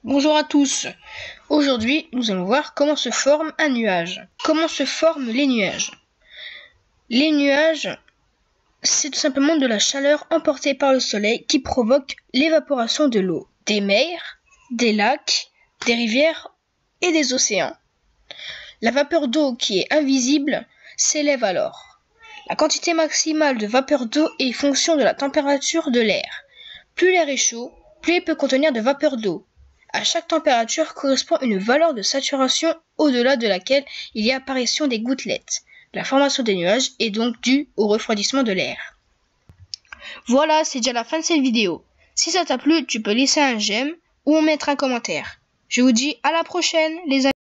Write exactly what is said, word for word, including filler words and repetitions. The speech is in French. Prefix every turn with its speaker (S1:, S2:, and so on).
S1: Bonjour à tous. Aujourd'hui, nous allons voir comment se forme un nuage. Comment se forment les nuages? Les nuages, c'est tout simplement de la chaleur emportée par le soleil qui provoque l'évaporation de l'eau, des mers, des lacs, des rivières et des océans. La vapeur d'eau qui est invisible s'élève alors. La quantité maximale de vapeur d'eau est fonction de la température de l'air. Plus l'air est chaud, plus il peut contenir de vapeur d'eau. À chaque température correspond une valeur de saturation au-delà de laquelle il y a apparition des gouttelettes. La formation des nuages est donc due au refroidissement de l'air. Voilà, c'est déjà la fin de cette vidéo. Si ça t'a plu, tu peux laisser un j'aime ou mettre un commentaire. Je vous dis à la prochaine, les amis.